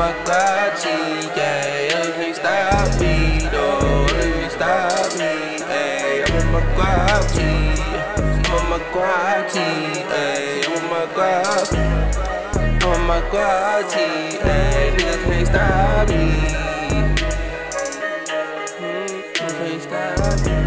my guachi, yeah. You can't stop me, though. You can't stop me, ayy. I'm on my guachi, I'm on my guachi, ayy. I'm on my guachi, I'm on my guachi, ayy. Niggas can't stop me. Can't stop me.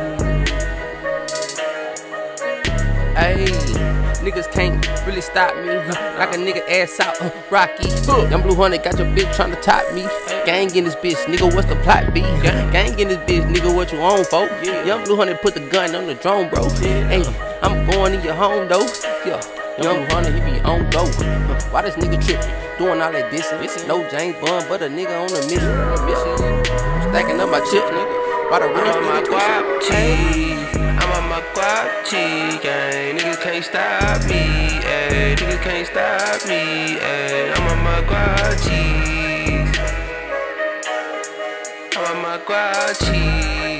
Ayy. Niggas can't really stop me, like a nigga ass out, Rocky. Young Blue Honey got your bitch tryna top me. Gang in this bitch, nigga, what's the plot be? Gang in this bitch, nigga, what you on, folk? Young Blue Honey put the gun on the drone, bro. Hey, I'm going in your home, though. Yeah, Young Blue Honey, he be on go. Why this nigga trippin'? Doing all that dissing. No James Bond, but a nigga on a mission. Stacking up my chips, nigga. Why the real nigga I'm on my guachi, gang. Niggas can't stop me, ayy. Niggas can't stop me, ayy. I'm on my guachi. I'm on my guachi.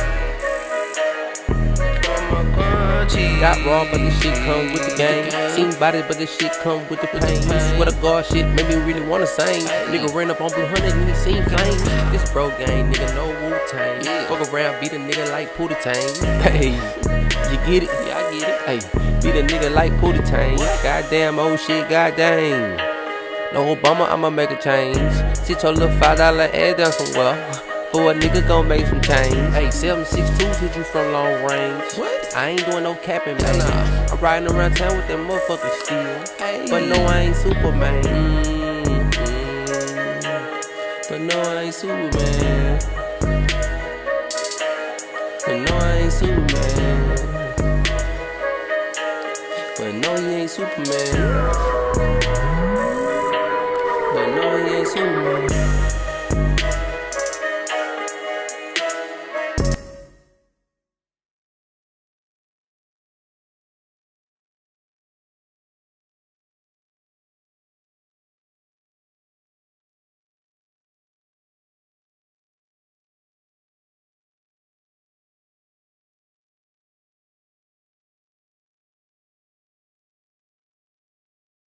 I'm on my guachi. Got raw, but this shit come with the game. Seen bodies, but this shit come with the pain. Swear to God, shit made me really wanna sing. Nigga ran up on Blue Honey and he seen flames. This bro gang, nigga, no Wu-Tang. Fuck around, beat a nigga like Pootie Tang. Hey, you get it? Yeah, I get it. Hey, beat a nigga like Pootie Tang. Goddamn old shit, goddamn. No Obama, I'ma make a change. Sit your little $5 ass down somewhere. For a nigga gon' make some change. Hey, 7.62 hit you from long range. What? I ain't doing no capping, man. Nah. I'm riding around town with that motherfucker still. Hey. But no, I ain't Superman. But no, I ain't Superman. But no, I ain't Superman. But no, you ain't Superman.